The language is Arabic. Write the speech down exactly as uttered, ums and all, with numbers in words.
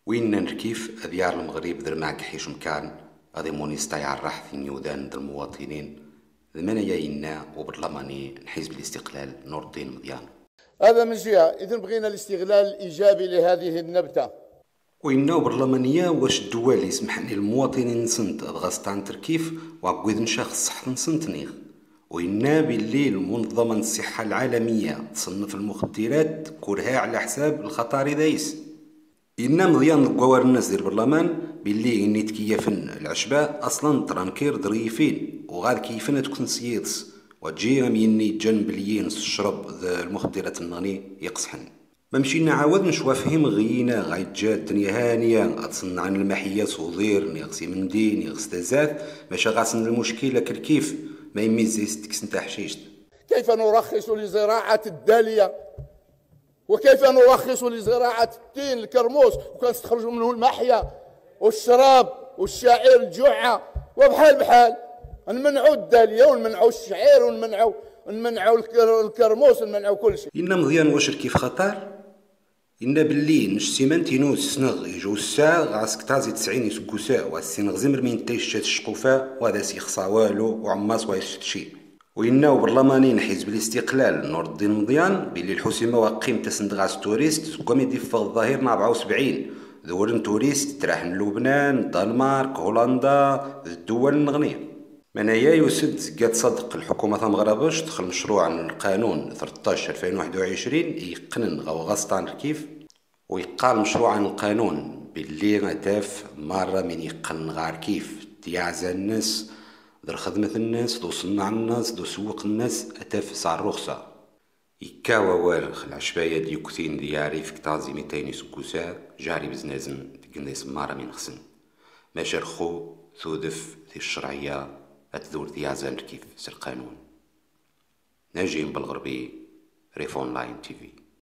وين نركيف ديار المغرب در معك حيش مكان غادي مونيستا يعرح في النيودان در المواطنين ذمنايا ينا وبرلماني حزب الاستقلال نور الدين مضيان. هذا من جهة. إذن بغينا الاستغلال الإيجابي لهذه النبتة. وإنا برلمانية واش الدول يسمحني للمواطنين نصنت غاستان تركيف وعقود نشاخ الصحة نصنت نيغ. وإنا بالليل منظمة الصحة العالمية تصنف المخدرات كورها على حساب الخطر دايس. إنا مضيان القوار الناس ديال البرلمان باللي إني تكيفن العشباء أصلا ترانكير ظريفين وغاد كيفن تكون سييتس وتجي يني جنب لينس الشرب المخدرات النغني يقصحن. ما مشينا عاود نشوا فهم غينا غايت جات الدنيا هانيه اتصنع عن المحيه صوزير نيغسي مندي نيغس تزات باش غاسن المشكله كيف ما يميزيس تكس نتاع حشيشت. كيف نرخص لزراعه الداليه وكيف نرخص لزراعه التين الكرموس وكنستخرجوا منه المحيه والشراب والشعير الجعه وبحال بحال نمنعوا الداليه ونمنعوا الشعير ونمنعوا نمنعوا الكرموس ونمنعوا كل شيء. إنا مضيان واش كيف خطر إنا باللي نش سيمانتينو سنغ يجو الساعة غاسك تازي تسعين يسكو ساعة واسينغ زمر من تيشات الشقوفة وهذا سيخصا والو وعماس وايشت شي. وإنا وبرلمانيين حزب الاستقلال نور الدين مضيان باللي الحسيمة وقيم تسند غاس توريست زكوم يدفق الظاهر مع أربعة وسبعين دول توريست تراح من لبنان الدنمارك هولندا الدول النغنية. منايا يسد قد صدق الحكومة مغربش دخل مشروع القانون ثلاثة عشر ألفين وواحد وعشرين يقنن غو غسطان ركيف ويقال مشروع القانون باللي غتاف مرة من يقن غار كيف ديعزا الناس در خدمة الناس دو صنع الناس دو سوق الناس أتاف سع الرخصة يكاوا والخ العشباية ديوكتين دياري في كتازي ميتين سكوسا جاري بزنازم تقنيس مرة من خسن ما شرخو ثودف في الشرعية أتذور ديازان كيف سر قانون. ناجين بالغربي ريف أونلاين تي في.